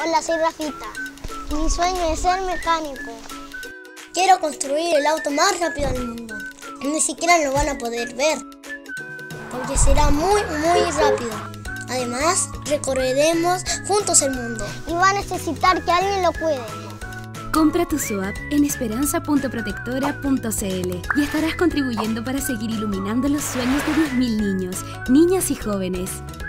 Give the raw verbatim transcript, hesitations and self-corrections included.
Hola, soy Rafita. Mi sueño es ser mecánico. Quiero construir el auto más rápido del mundo. Ni siquiera lo van a poder ver, porque será muy, muy rápido. Además, recorreremos juntos el mundo. Y va a necesitar que alguien lo cuide. Compra tu S O A P en esperanza punto protectora punto c l y estarás contribuyendo para seguir iluminando los sueños de diez mil niños, niñas y jóvenes.